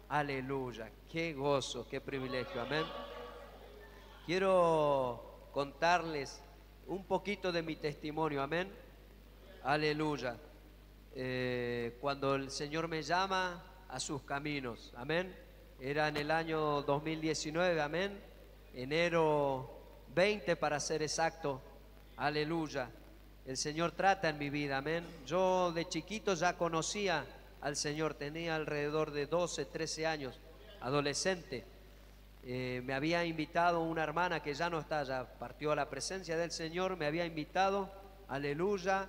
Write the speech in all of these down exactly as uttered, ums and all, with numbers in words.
Aleluya, qué gozo, qué privilegio, amén. Quiero contarles un poquito de mi testimonio, amén. Aleluya. Eh, cuando el Señor me llama a sus caminos, amén. Era en el año dos mil diecinueve, amén. Enero veinte para ser exacto. Aleluya. El Señor trata en mi vida, amén. Yo de chiquito ya conocía al Señor, tenía alrededor de doce, trece años, adolescente. Eh, me había invitado una hermana que ya no está, ya partió a la presencia del Señor, me había invitado, aleluya,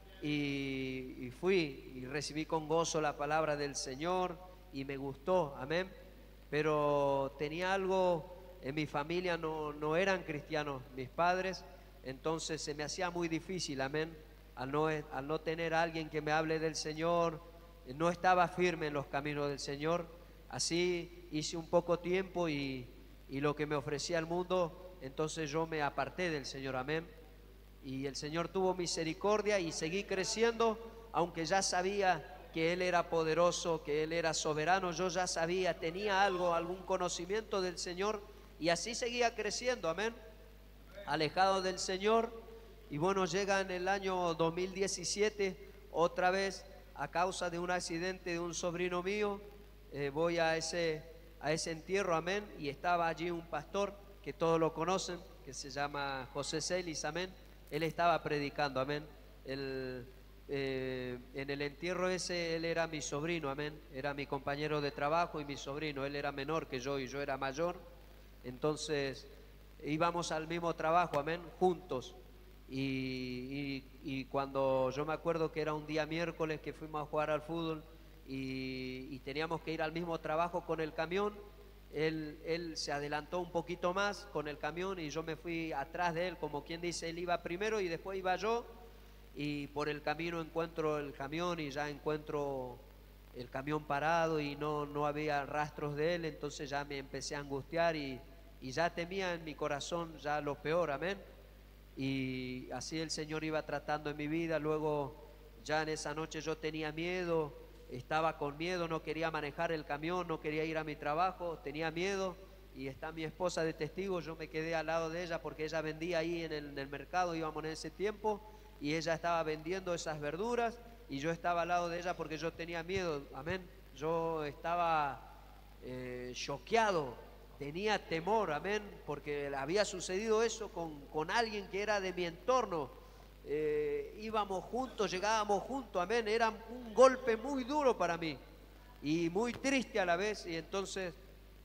y, y fui y recibí con gozo la palabra del Señor y me gustó, amén. Pero tenía algo, en mi familia no, no eran cristianos mis padres, entonces se me hacía muy difícil, amén, al no, al no tener a alguien que me hable del Señor, no estaba firme en los caminos del Señor. Así hice un poco tiempo y, y lo que me ofrecía el mundo, entonces yo me aparté del Señor, amén. Y el Señor tuvo misericordia y seguí creciendo, aunque ya sabía que Él era poderoso, que Él era soberano, yo ya sabía, tenía algo, algún conocimiento del Señor y así seguía creciendo, amén, alejado del Señor. Y bueno, llega en el año dos mil diecisiete, otra vez a causa de un accidente de un sobrino mío, eh, voy a ese, a ese entierro, amén, y estaba allí un pastor que todos lo conocen, que se llama José Celis, amén. Él estaba predicando, amén. Él, eh, en el entierro ese, él era mi sobrino, amén. Era mi compañero de trabajo y mi sobrino. Él era menor que yo y yo era mayor. Entonces íbamos al mismo trabajo, amén, juntos. Y, y, y cuando yo me acuerdo que era un día miércoles que fuimos a jugar al fútbol y, y teníamos que ir al mismo trabajo con el camión, él, él se adelantó un poquito más con el camión y yo me fui atrás de él, como quien dice, él iba primero y después iba yo, y por el camino encuentro el camión y ya encuentro el camión parado y no, no había rastros de él, entonces ya me empecé a angustiar y, y ya temía en mi corazón ya lo peor, amén. Y así el Señor iba tratando en mi vida. Luego ya en esa noche yo tenía miedo, estaba con miedo, no quería manejar el camión, no quería ir a mi trabajo, tenía miedo. Y está mi esposa de testigo, yo me quedé al lado de ella porque ella vendía ahí en el, en el mercado, íbamos en ese tiempo, y ella estaba vendiendo esas verduras y yo estaba al lado de ella porque yo tenía miedo, amén. Yo estaba eh, choqueado, tenía temor, amén, porque había sucedido eso con, con alguien que era de mi entorno. Eh, íbamos juntos, llegábamos juntos, amén. Era un golpe muy duro para mí y muy triste a la vez. Y entonces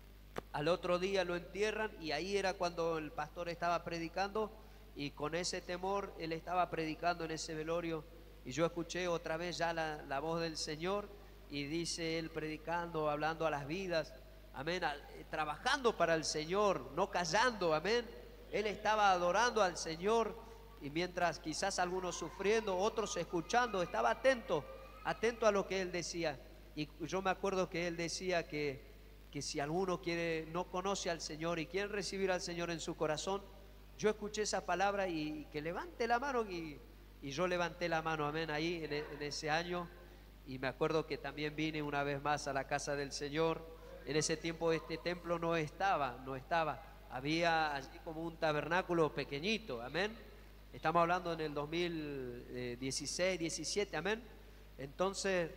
al otro día lo entierran y ahí era cuando el pastor estaba predicando y con ese temor él estaba predicando en ese velorio y yo escuché otra vez ya la, la voz del Señor y dice él predicando, hablando a las vidas, amén, a, eh, trabajando para el Señor, no callando, amén. Él estaba adorando al Señor y mientras quizás algunos sufriendo, otros escuchando, estaba atento, atento a lo que él decía. Y yo me acuerdo que él decía que, que si alguno quiere, no conoce al Señor y quiere recibir al Señor en su corazón, yo escuché esa palabra y, y que levante la mano y, y yo levanté la mano, amén, ahí en, en ese año. Y me acuerdo que también vine una vez más a la casa del Señor. En ese tiempo este templo no estaba, no estaba. Había allí como un tabernáculo pequeñito, amén. Estamos hablando en el dos mil dieciséis, diecisiete, amén. Entonces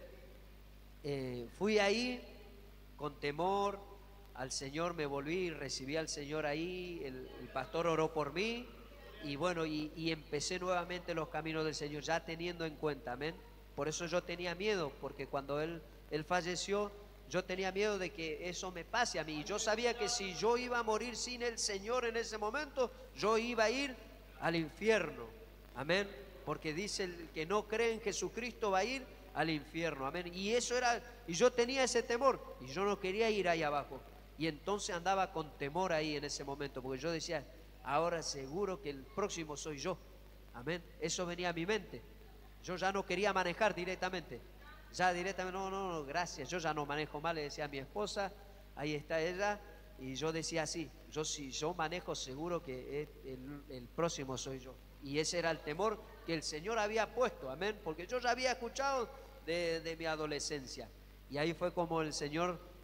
eh, fui ahí con temor al Señor, me volví, recibí al Señor ahí, el, el pastor oró por mí y bueno, y, y empecé nuevamente los caminos del Señor, ya teniendo en cuenta, amén. Por eso yo tenía miedo, porque cuando él, él falleció, yo tenía miedo de que eso me pase a mí. Y yo sabía que si yo iba a morir sin el Señor en ese momento, yo iba a ir al infierno, amén. Porque dice el que no cree en Jesucristo va a ir al infierno, amén. Y eso era, y yo tenía ese temor, y yo no quería ir ahí abajo. Y entonces andaba con temor ahí en ese momento, porque yo decía, ahora seguro que el próximo soy yo, amén. Eso venía a mi mente. Yo ya no quería manejar directamente. Ya directamente, no, no, no, gracias. Yo ya no manejo mal, le decía a mi esposa, ahí está ella. Y yo decía así, yo si yo manejo seguro que el, el próximo soy yo. Y ese era el temor que el Señor había puesto, amén. Porque yo ya había escuchado de, de mi adolescencia. Y ahí fue como el Señor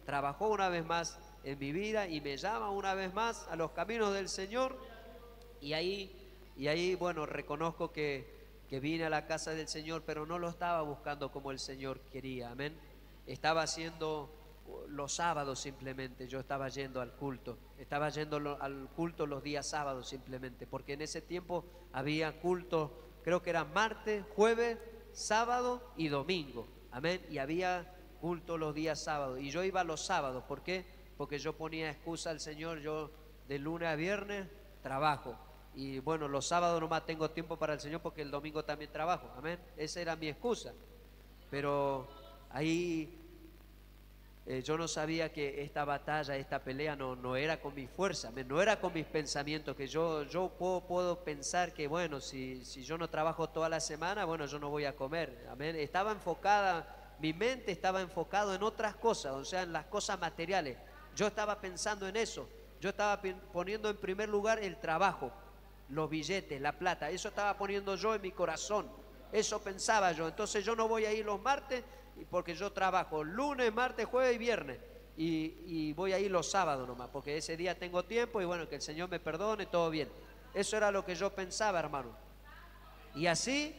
trabajó una vez más en mi vida y me llama una vez más a los caminos del Señor. Y ahí, y ahí bueno, reconozco que, que vine a la casa del Señor, pero no lo estaba buscando como el Señor quería, amén. Estaba haciendo los sábados simplemente, yo estaba yendo al culto, estaba yendo lo, al culto los días sábados simplemente, porque en ese tiempo había culto, creo que eran martes, jueves, sábado y domingo, amén, y había culto los días sábados, y yo iba los sábados. ¿Por qué? Porque yo ponía excusa al Señor, yo de lunes a viernes trabajo, y bueno, los sábados nomás tengo tiempo para el Señor porque el domingo también trabajo, amén, esa era mi excusa. Pero ahí Eh, yo no sabía que esta batalla, esta pelea no, no era con mi fuerza, no era con mis pensamientos, que yo, yo puedo, puedo pensar que bueno, si, si yo no trabajo toda la semana, bueno, yo no voy a comer, amén. Estaba enfocada, mi mente estaba enfocado en otras cosas, o sea, en las cosas materiales. Yo estaba pensando en eso, yo estaba poniendo en primer lugar el trabajo, los billetes, la plata, eso estaba poniendo yo en mi corazón, eso pensaba yo. Entonces yo no voy a ir los martes porque yo trabajo lunes, martes, jueves y viernes, y, y voy a ir los sábados nomás, porque ese día tengo tiempo y bueno, que el Señor me perdone, todo bien. Eso era lo que yo pensaba, hermano. Y así,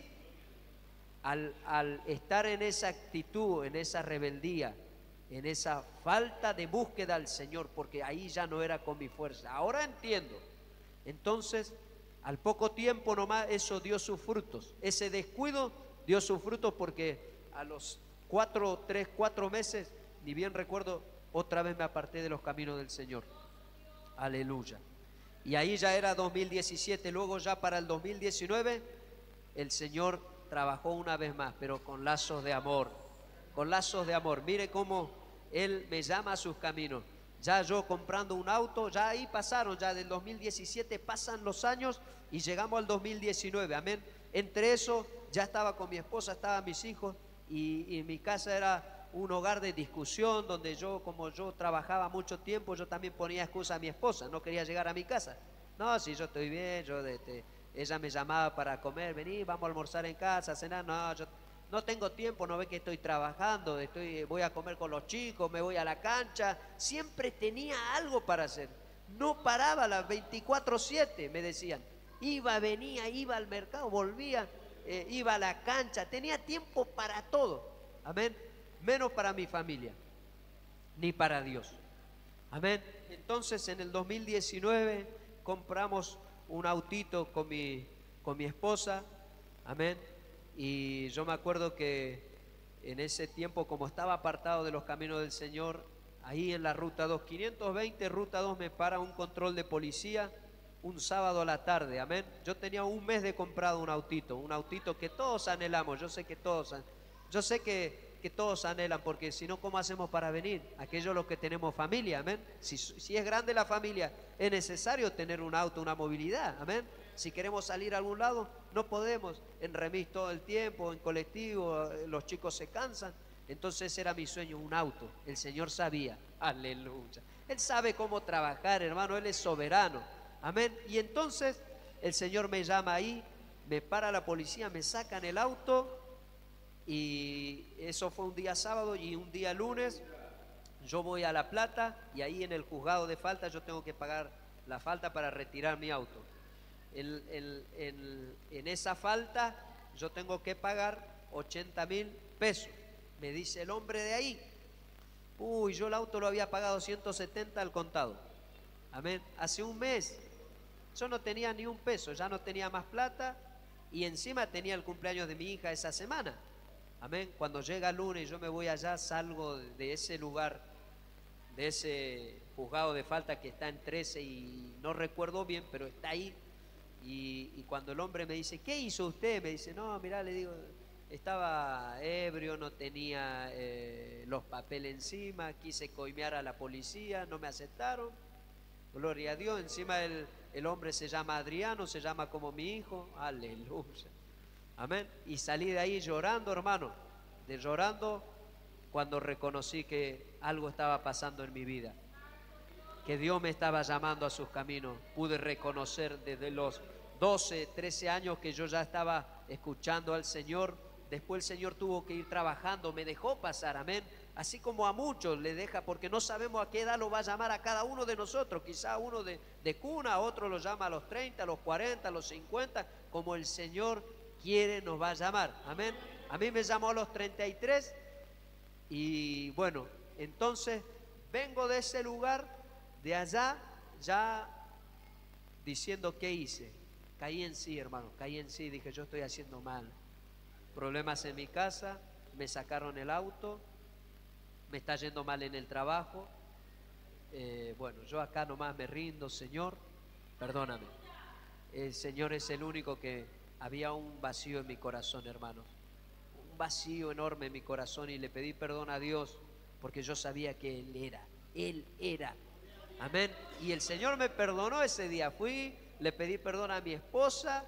al, al estar en esa actitud, en esa rebeldía, en esa falta de búsqueda al Señor, porque ahí ya no era con mi fuerza, ahora entiendo. Entonces, al poco tiempo nomás, eso dio sus frutos, ese descuido dio sus frutos, porque a los cuatro, tres, cuatro meses, ni bien recuerdo, otra vez me aparté de los caminos del Señor. Aleluya. Y ahí ya era dos mil diecisiete, luego ya para el dos mil diecinueve, el Señor trabajó una vez más, pero con lazos de amor, con lazos de amor. Mire cómo Él me llama a sus caminos. Ya yo comprando un auto, ya ahí pasaron, ya del dos mil diecisiete pasan los años y llegamos al dos mil diecinueve, amén. Entre eso, ya estaba con mi esposa, estaban mis hijos. Y, y mi casa era un hogar de discusión, donde yo, como yo trabajaba mucho tiempo, yo también ponía excusa a mi esposa, no quería llegar a mi casa. No, si yo estoy bien, yo de, de, ella me llamaba para comer, vení, vamos a almorzar en casa, a cenar. No, yo no tengo tiempo, no ve que estoy trabajando, estoy, voy a comer con los chicos, me voy a la cancha. Siempre tenía algo para hacer, no paraba las veinticuatro siete, me decían. Iba, venía, iba al mercado, volvía. Eh, iba a la cancha, tenía tiempo para todo, amén, menos para mi familia, ni para Dios, amén. Entonces en el dos mil diecinueve compramos un autito con mi, con mi esposa, amén, y yo me acuerdo que en ese tiempo, como estaba apartado de los caminos del Señor, ahí en la ruta dos, quinientos veinte, ruta dos, me para un control de policía un sábado a la tarde, amén. Yo tenía un mes de comprado un autito, un autito que todos anhelamos, yo sé que todos, yo sé que, que todos anhelan, porque si no, ¿cómo hacemos para venir? Aquellos los que tenemos familia, amén. Si, si es grande la familia, es necesario tener un auto, una movilidad, amén. Si queremos salir a algún lado, no podemos en remis todo el tiempo, en colectivo, los chicos se cansan. Entonces era mi sueño, un auto. El Señor sabía, aleluya. Él sabe cómo trabajar, hermano, Él es soberano. Amén. Y entonces el Señor me llama ahí, me para la policía, me sacan el auto, y eso fue un día sábado, y un día lunes yo voy a La Plata, y ahí en el juzgado de falta yo tengo que pagar la falta para retirar mi auto. En, en, en, en esa falta yo tengo que pagar ochenta mil pesos. Me dice el hombre de ahí, uy, yo el auto lo había pagado ciento setenta al contado, amén, hace un mes. Yo no tenía ni un peso, ya no tenía más plata, y encima tenía el cumpleaños de mi hija esa semana, amén. Cuando llega el lunes y yo me voy allá, salgo de ese lugar, de ese juzgado de falta que está en trece y no recuerdo bien, pero está ahí, y, y cuando el hombre me dice, ¿qué hizo usted? Me dice, no, mirá, le digo, estaba ebrio, no tenía eh, los papeles encima, quise coimear a la policía, no me aceptaron. Gloria a Dios. Encima el, el hombre se llama Adriano, se llama como mi hijo, aleluya, amén. Y salí de ahí llorando, hermano, de llorando, cuando reconocí que algo estaba pasando en mi vida, que Dios me estaba llamando a sus caminos. Pude reconocer desde los doce, trece años que yo ya estaba escuchando al Señor. Después el Señor tuvo que ir trabajando, me dejó pasar, amén, así como a muchos le deja, porque no sabemos a qué edad lo va a llamar a cada uno de nosotros. Quizá uno de, de cuna, otro lo llama a los treinta, a los cuarenta, a los cincuenta, como el Señor quiere nos va a llamar. Amén. A mí me llamó a los treinta y tres y bueno, entonces vengo de ese lugar, de allá, ya diciendo qué hice. Caí en sí, hermano, caí en sí, dije yo estoy haciendo mal. Problemas en mi casa, me sacaron el auto, me está yendo mal en el trabajo. Eh, bueno, yo acá nomás me rindo, Señor, perdóname. El Señor es el único que... Había un vacío en mi corazón, hermanos, un vacío enorme en mi corazón, y le pedí perdón a Dios porque yo sabía que Él era, Él era. Amén. Y el Señor me perdonó ese día. Fui, le pedí perdón a mi esposa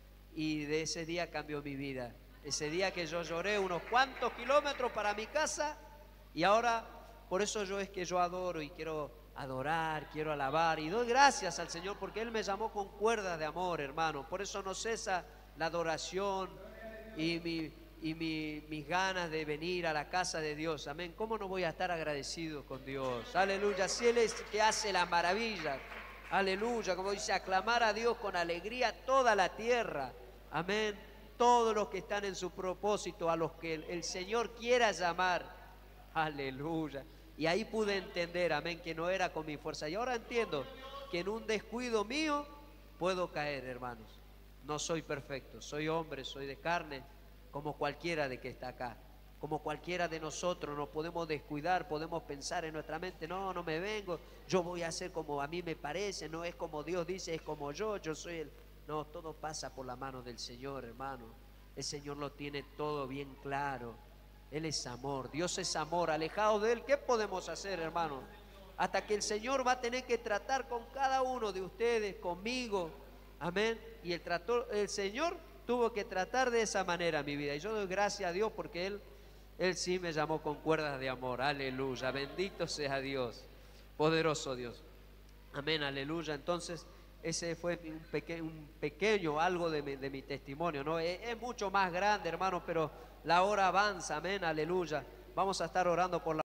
y de ese día cambió mi vida. Ese día que yo lloré unos cuantos kilómetros para mi casa, y ahora por eso yo es que yo adoro y quiero adorar, quiero alabar y doy gracias al Señor porque Él me llamó con cuerdas de amor, hermano. Por eso no cesa la adoración y, mi, y mi, mis ganas de venir a la casa de Dios. Amén. ¿Cómo no voy a estar agradecido con Dios? Aleluya. Si Él es que hace las maravillas. Aleluya. Como dice, aclamar a Dios con alegría toda la tierra. Amén. Todos los que están en su propósito, a los que el, el Señor quiera llamar. Aleluya. Y ahí pude entender, amén, que no era con mi fuerza. Y ahora entiendo que en un descuido mío puedo caer, hermanos. No soy perfecto, soy hombre, soy de carne, como cualquiera de que está acá. Como cualquiera de nosotros nos podemos descuidar, podemos pensar en nuestra mente, no, no me vengo, yo voy a hacer como a mí me parece, no es como Dios dice, es como yo, yo soy el... No, todo pasa por la mano del Señor, hermano. El Señor lo tiene todo bien claro. Él es amor, Dios es amor. Alejado de Él, ¿qué podemos hacer, hermano? Hasta que el Señor va a tener que tratar con cada uno de ustedes, conmigo. Amén. Y el, trató, el Señor tuvo que tratar de esa manera mi vida. Y yo doy gracias a Dios porque Él, Él sí me llamó con cuerdas de amor. Aleluya. Bendito sea Dios. Poderoso Dios. Amén. Aleluya. Entonces, ese fue un, peque, un pequeño algo de mi, de mi testimonio, ¿no? Es, es mucho más grande, hermano, pero la hora avanza. Amén. Aleluya. Vamos a estar orando por la